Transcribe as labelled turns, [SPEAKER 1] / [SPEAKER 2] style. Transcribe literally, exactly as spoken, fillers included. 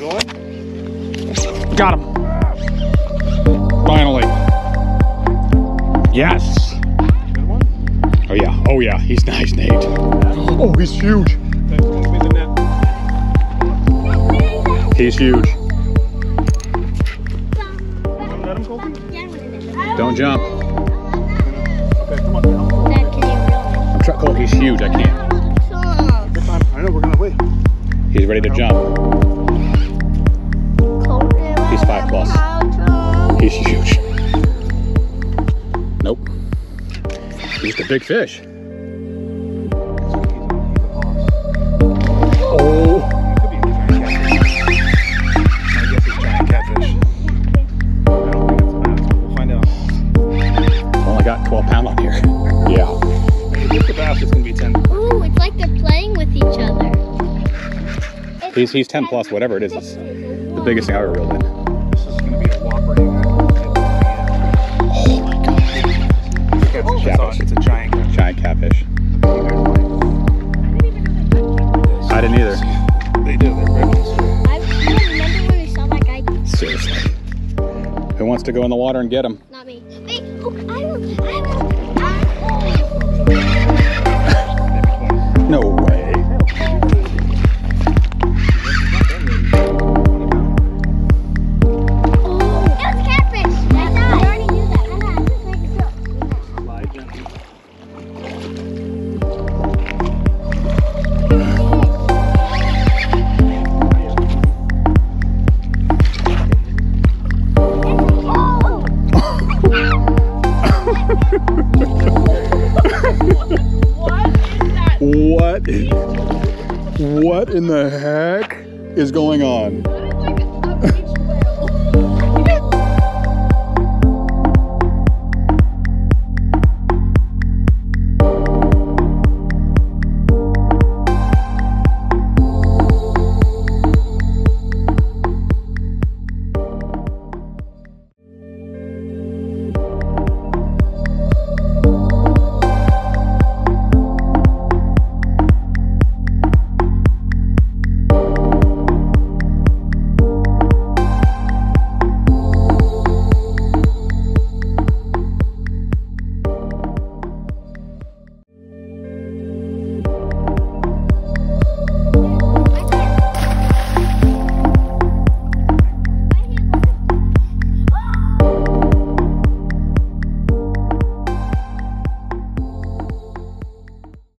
[SPEAKER 1] Going?
[SPEAKER 2] Got him. Finally. Yes.
[SPEAKER 1] Good one?
[SPEAKER 2] Oh yeah. Oh yeah. He's nice, Nate. Oh, he's huge. He's huge.
[SPEAKER 1] Let him, Colby.
[SPEAKER 2] Don't jump.
[SPEAKER 1] Okay, come on.
[SPEAKER 3] Dad, can you reel
[SPEAKER 2] I'm trying. Oh, he's huge. I can't.
[SPEAKER 3] me?
[SPEAKER 1] Good time. I know, we're gonna wait.
[SPEAKER 2] He's ready to jump. He's five plus. He's huge. Nope. He's just a big fish. Oh.
[SPEAKER 1] He could be a giant catfish. My guess is giant catfish. I don't think it's a bass, but we'll find out.
[SPEAKER 2] Only got twelve pound on here. Yeah.
[SPEAKER 1] If it's a bass, it's gonna be ten.
[SPEAKER 3] Ooh, it's like they're playing with each other.
[SPEAKER 2] He's he's ten plus, whatever it is. It's the biggest thing I ever reeled in.
[SPEAKER 1] This is gonna be a whopper.
[SPEAKER 2] Oh my god.
[SPEAKER 1] It's,
[SPEAKER 2] Catfish.
[SPEAKER 1] it's a giant catfish.
[SPEAKER 2] Giant catfish. I didn't either.
[SPEAKER 1] They do. They're red ones.
[SPEAKER 3] I remember when we saw that guy.
[SPEAKER 2] Seriously. Who wants to go in the water and get him?
[SPEAKER 3] Not me. Wait, oh, I will. I will.
[SPEAKER 2] No way.
[SPEAKER 3] Oh, it was catfish. I died. I already knew that. I know. I'm just making sure.
[SPEAKER 1] Lie gently.
[SPEAKER 2] What? What in the heck is going on?